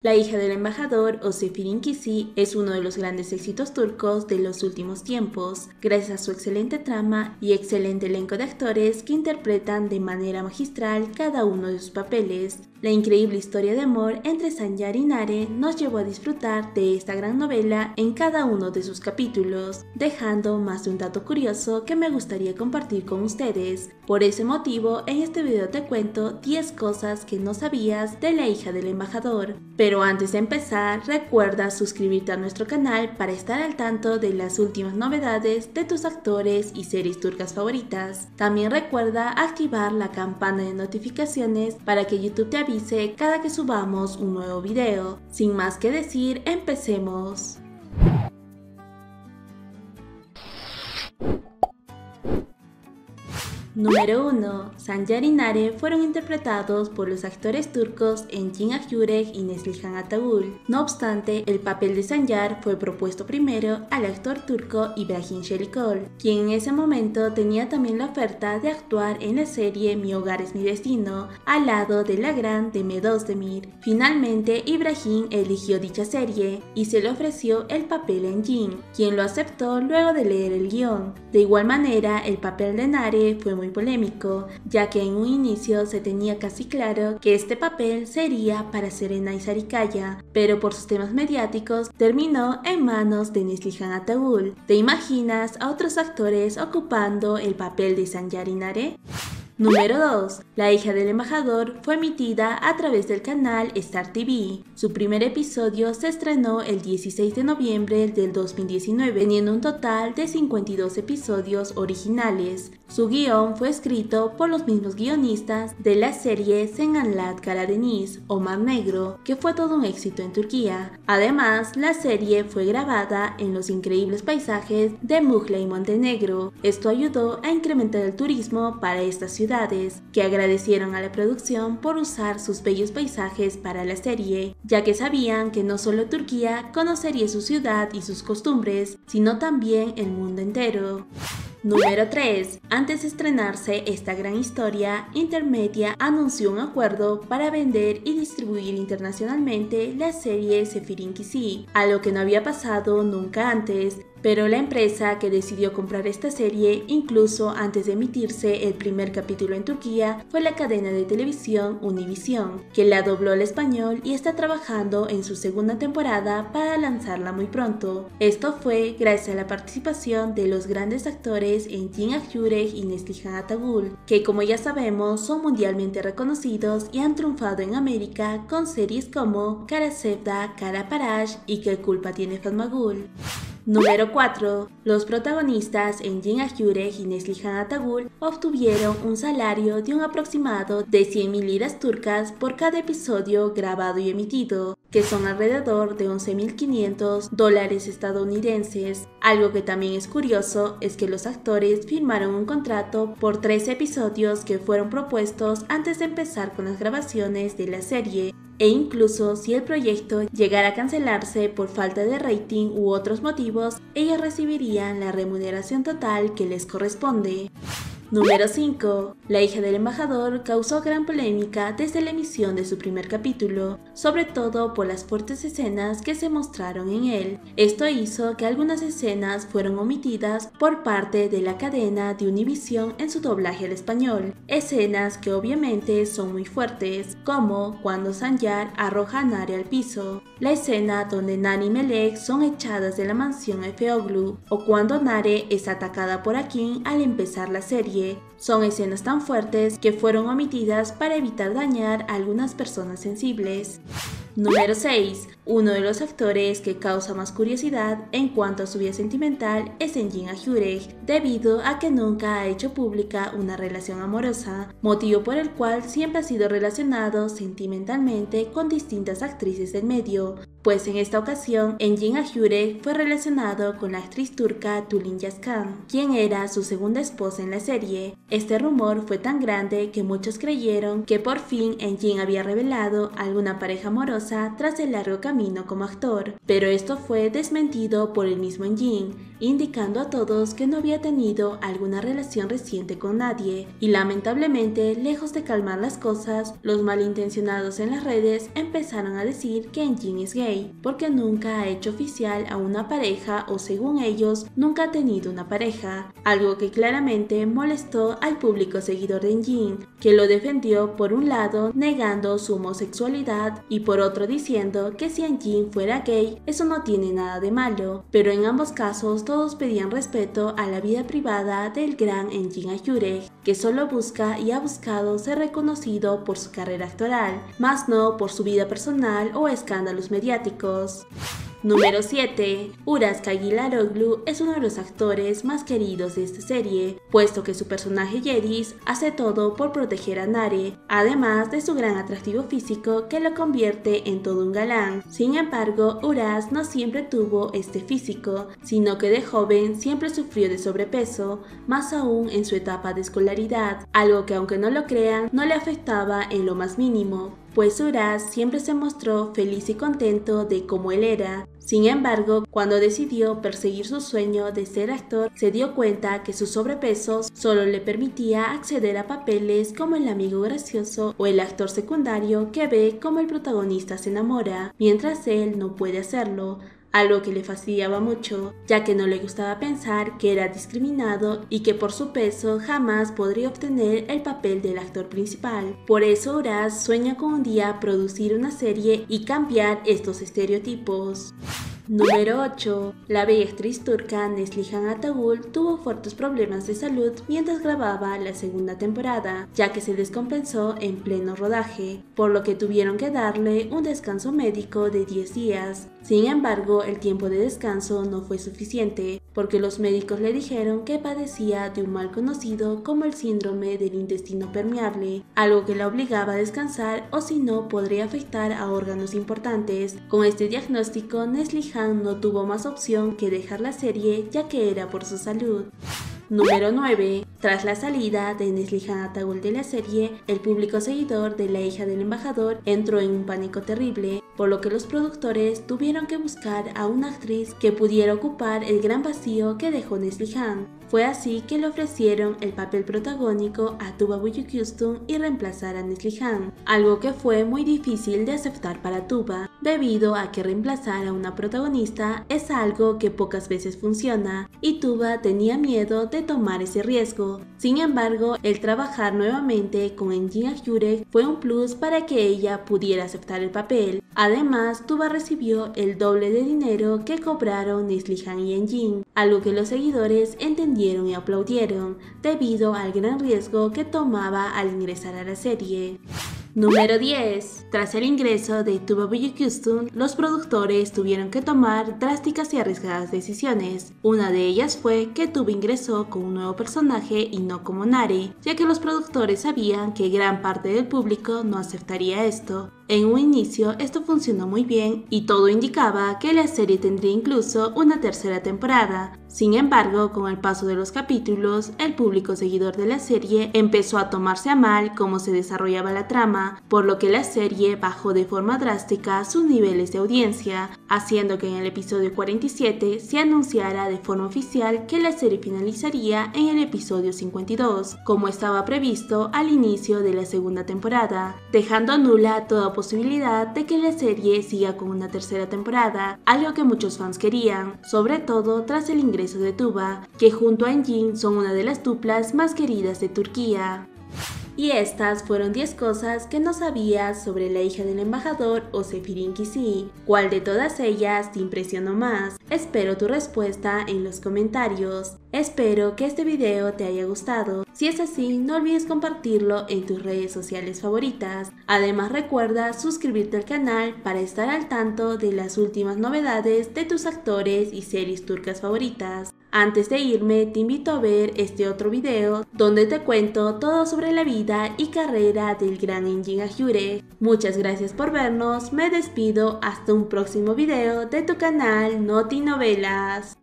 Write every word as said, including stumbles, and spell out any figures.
La hija del embajador o Sefirin Kisi es uno de los grandes éxitos turcos de los últimos tiempos, gracias a su excelente trama y excelente elenco de actores que interpretan de manera magistral cada uno de sus papeles. La increíble historia de amor entre Sancar y Nare nos llevó a disfrutar de esta gran novela en cada uno de sus capítulos, dejando más de un dato curioso que me gustaría compartir con ustedes. Por ese motivo, en este video te cuento diez cosas que no sabías de la hija del embajador. Pero antes de empezar, recuerda suscribirte a nuestro canal para estar al tanto de las últimas novedades de tus actores y series turcas favoritas. También recuerda activar la campana de notificaciones para que YouTube te avise cada que subamos un nuevo video. Sin más que decir, empecemos. Número uno. Sancar y Nare fueron interpretados por los actores turcos Engin Akyurek y Neslihan Atagul. No obstante, el papel de Sancar fue propuesto primero al actor turco Ibrahim Çelikol, quien en ese momento tenía también la oferta de actuar en la serie Mi hogar es mi destino, al lado de la gran Demet Özdemir. Finalmente, Ibrahim eligió dicha serie y se le ofreció el papel a Engin, quien lo aceptó luego de leer el guión. De igual manera, el papel de Nare fue muy polémico, ya que en un inicio se tenía casi claro que este papel sería para Serenay Sarıkaya, pero por sus temas mediáticos terminó en manos de Neslihan Atagul. ¿Te imaginas a otros actores ocupando el papel de Sancar y Nare? Número dos. La hija del embajador fue emitida a través del canal Star T V. Su primer episodio se estrenó el dieciséis de noviembre del dos mil diecinueve, teniendo un total de cincuenta y dos episodios originales. Su guión fue escrito por los mismos guionistas de la serie Sen Anlat Karadeniz o Mar Negro, que fue todo un éxito en Turquía. Además, la serie fue grabada en los increíbles paisajes de Muğla y Montenegro. Esto ayudó a incrementar el turismo para estas ciudades, que agradecieron a la producción por usar sus bellos paisajes para la serie, ya que sabían que no solo Turquía conocería su ciudad y sus costumbres, sino también el mundo entero. Número tres. Antes de estrenarse esta gran historia, Intermedia anunció un acuerdo para vender y distribuir internacionalmente la serie Sefirin Kisi, algo que no había pasado nunca antes. Pero la empresa que decidió comprar esta serie, incluso antes de emitirse el primer capítulo en Turquía, fue la cadena de televisión Univision, que la dobló al español y está trabajando en su segunda temporada para lanzarla muy pronto. Esto fue gracias a la participación de los grandes actores Engin Akyurek y Neslihan Atagul, que como ya sabemos son mundialmente reconocidos y han triunfado en América con series como Kara Sevda, Kara Parash y ¿Qué culpa tiene Fatma Gul? Número cuatro. Los protagonistas Engin Akyurek y Neslihan Atagul obtuvieron un salario de un aproximado de cien mil liras turcas por cada episodio grabado y emitido, que son alrededor de once mil quinientos dólares estadounidenses. Algo que también es curioso es que los actores firmaron un contrato por tres episodios que fueron propuestos antes de empezar con las grabaciones de la serie. E incluso si el proyecto llegara a cancelarse por falta de rating u otros motivos, ellos recibirían la remuneración total que les corresponde. Número cinco. La hija del embajador causó gran polémica desde la emisión de su primer capítulo, sobre todo por las fuertes escenas que se mostraron en él. Esto hizo que algunas escenas fueron omitidas por parte de la cadena de Univision en su doblaje al español, escenas que obviamente son muy fuertes, como cuando Sancar arroja a Nare al piso, la escena donde Nani y Melek son echadas de la mansión Efeoglu, o cuando Nare es atacada por Akin al empezar la serie. Son escenas tan fuertes que fueron omitidas para evitar dañar a algunas personas sensibles. Número seis. Uno de los actores que causa más curiosidad en cuanto a su vida sentimental es Engin Akyurek, debido a que nunca ha hecho pública una relación amorosa, motivo por el cual siempre ha sido relacionado sentimentalmente con distintas actrices del medio, pues en esta ocasión Engin Akyurek fue relacionado con la actriz turca Tülin Yazcan, quien era su segunda esposa en la serie. Este rumor fue tan grande que muchos creyeron que por fin Engin había revelado alguna pareja amorosa tras el largo camino camino como actor, pero esto fue desmentido por el mismo Jin, indicando a todos que no había tenido alguna relación reciente con nadie, y lamentablemente, lejos de calmar las cosas, los malintencionados en las redes empezaron a decir que Jin es gay, porque nunca ha hecho oficial a una pareja o según ellos, nunca ha tenido una pareja, algo que claramente molestó al público seguidor de Jin, que lo defendió por un lado negando su homosexualidad y por otro diciendo que si Jin fuera gay, eso no tiene nada de malo, pero en ambos casos todos pedían respeto a la vida privada del gran Jin Hyurek, que solo busca y ha buscado ser reconocido por su carrera actoral, más no por su vida personal o escándalos mediáticos. Número siete. Uras Kagilaroglu es uno de los actores más queridos de esta serie, puesto que su personaje Yeris hace todo por proteger a Nare, además de su gran atractivo físico que lo convierte en todo un galán. Sin embargo, Uras no siempre tuvo este físico, sino que de joven siempre sufrió de sobrepeso, más aún en su etapa de escolaridad, algo que aunque no lo crean, no le afectaba en lo más mínimo, pues Uras siempre se mostró feliz y contento de cómo él era. Sin embargo, cuando decidió perseguir su sueño de ser actor, se dio cuenta que su sobrepeso solo le permitía acceder a papeles como el amigo gracioso o el actor secundario que ve cómo el protagonista se enamora, mientras él no puede hacerlo. Algo que le fastidiaba mucho, ya que no le gustaba pensar que era discriminado y que por su peso jamás podría obtener el papel del actor principal. Por eso Uras sueña con un día producir una serie y cambiar estos estereotipos. Número ocho. La bella actriz turca Neslihan Atagul tuvo fuertes problemas de salud mientras grababa la segunda temporada, ya que se descompensó en pleno rodaje, por lo que tuvieron que darle un descanso médico de diez días. Sin embargo, el tiempo de descanso no fue suficiente, porque los médicos le dijeron que padecía de un mal conocido como el síndrome del intestino permeable, algo que la obligaba a descansar o si no podría afectar a órganos importantes. Con este diagnóstico, Neslihan no tuvo más opción que dejar la serie ya que era por su salud. Número nueve. Tras la salida de Neslihan Atagul de la serie, el público seguidor de la hija del embajador entró en un pánico terrible, por lo que los productores tuvieron que buscar a una actriz que pudiera ocupar el gran vacío que dejó Neslihan. Fue así que le ofrecieron el papel protagónico a Tuba Büyüküstün y reemplazar a Neslihan, algo que fue muy difícil de aceptar para Tuba, debido a que reemplazar a una protagonista es algo que pocas veces funciona, y Tuba tenía miedo de tomar ese riesgo. Sin embargo, el trabajar nuevamente con Jin Hyurek fue un plus para que ella pudiera aceptar el papel. Además, Tuba recibió el doble de dinero que cobraron Neslihan y Jin, algo que los seguidores entendieron y aplaudieron, debido al gran riesgo que tomaba al ingresar a la serie. Número diez. Tras el ingreso de Tuba Büyüküstün, los productores tuvieron que tomar drásticas y arriesgadas decisiones. Una de ellas fue que Tuba ingresó con un nuevo personaje y no como Nare, ya que los productores sabían que gran parte del público no aceptaría esto. En un inicio esto funcionó muy bien y todo indicaba que la serie tendría incluso una tercera temporada. Sin embargo, con el paso de los capítulos, el público seguidor de la serie empezó a tomarse a mal cómo se desarrollaba la trama, por lo que la serie bajó de forma drástica sus niveles de audiencia, haciendo que en el episodio cuarenta y siete se anunciara de forma oficial que la serie finalizaría en el episodio cincuenta y dos, como estaba previsto al inicio de la segunda temporada, dejando nula toda posibilidad de que la serie siga con una tercera temporada, algo que muchos fans querían, sobre todo tras el ingreso de Tuba, que junto a Jin son una de las duplas más queridas de Turquía. Y estas fueron diez cosas que no sabías sobre la hija del embajador o Sefirin Kisi. ¿Cuál de todas ellas te impresionó más? Espero tu respuesta en los comentarios. Espero que este video te haya gustado. Si es así, no olvides compartirlo en tus redes sociales favoritas. Además, recuerda suscribirte al canal para estar al tanto de las últimas novedades de tus actores y series turcas favoritas. Antes de irme, te invito a ver este otro video donde te cuento todo sobre la vida y carrera del gran Jin Hyurek. Muchas gracias por vernos, me despido hasta un próximo video de tu canal Noti Novelas.